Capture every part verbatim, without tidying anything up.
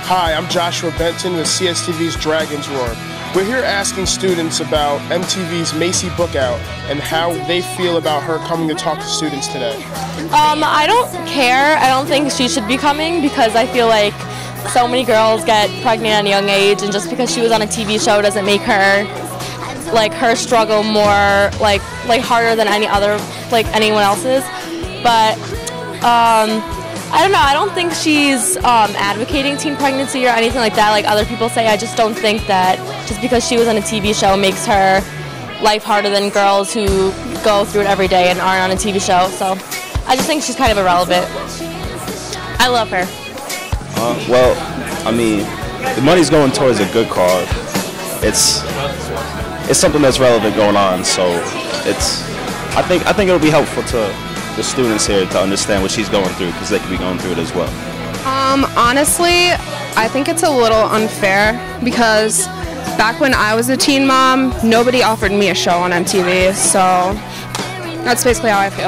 Hi, I'm Joshua Benton with C S T V's Dragon's Roar. We're here asking students about M T V's Maci Bookout and how they feel about her coming to talk to students today. Um, I don't care. I don't think she should be coming because I feel like so many girls get pregnant at a young age, and just because she was on a T V show doesn't make her, like, her struggle more, like, like harder than any other, like, anyone else's. But, um, I don't know, I don't think she's um, advocating teen pregnancy or anything like that like other people say. I just don't think that just because she was on a T V show makes her life harder than girls who go through it every day and aren't on a T V show. So I just think she's kind of irrelevant. I love her. Uh, well, I mean, the money's going towards a good cause. It's it's something that's relevant going on, so it's I think I think it'll be helpful to the students here to understand what she's going through, because they could be going through it as well. Um, honestly, I think it's a little unfair because back when I was a teen mom, nobody offered me a show on M T V, so that's basically how I feel.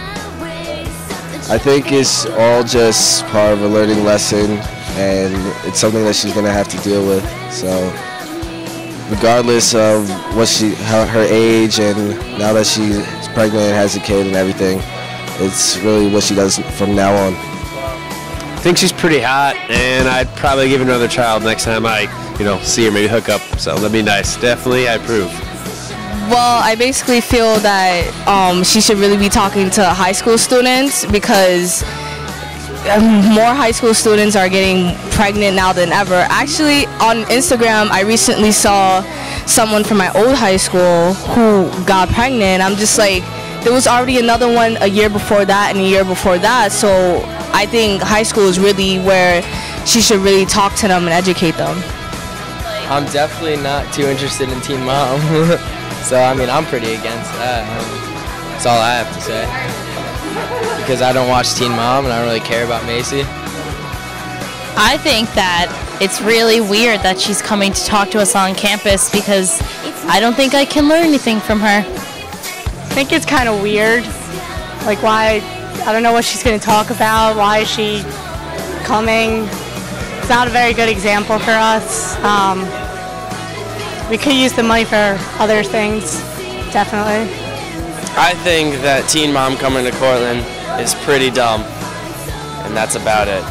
I think it's all just part of a learning lesson, and it's something that she's going to have to deal with. So regardless of what she, her, her age, and now that she's pregnant and has a kid and everything, it's really what she does from now on. I think she's pretty hot, and I'd probably give her another child next time I, you know, see her, maybe hook up. So that'd be nice. Definitely, I approve. Well, I basically feel that um, she should really be talking to high school students, because more high school students are getting pregnant now than ever. Actually, on Instagram, I recently saw someone from my old high school who got pregnant. I'm just like, there was already another one a year before that and a year before that, so I think high school is really where she should really talk to them and educate them. I'm definitely not too interested in Teen Mom, so I mean I'm pretty against that. That's all I have to say, because I don't watch Teen Mom and I don't really care about Maci. I think that it's really weird that she's coming to talk to us on campus, because I don't think I can learn anything from her. I think it's kind of weird, like why, I don't know what she's going to talk about, why is she coming? It's not a very good example for us. Um, we could use the money for other things, definitely. I think that Teen Mom coming to Cortland is pretty dumb, and that's about it.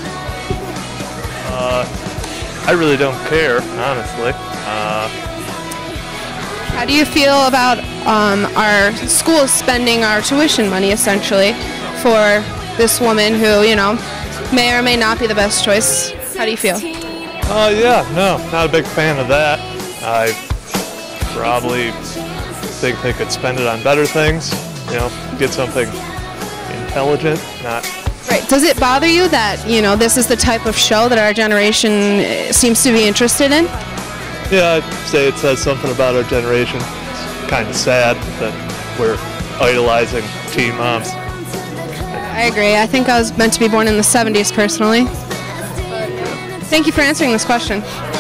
Uh, I really don't care, honestly. Uh, How do you feel about um, our school spending our tuition money, essentially, for this woman who, you know, may or may not be the best choice? How do you feel? uh, yeah, no, not a big fan of that. I probably think they could spend it on better things, you know, get something intelligent, not... Right. Does it bother you that, you know, this is the type of show that our generation seems to be interested in? Yeah, I'd say it says something about our generation. It's kind of sad that we're idolizing teen moms. I agree. I think I was meant to be born in the seventies, personally. Thank you for answering this question.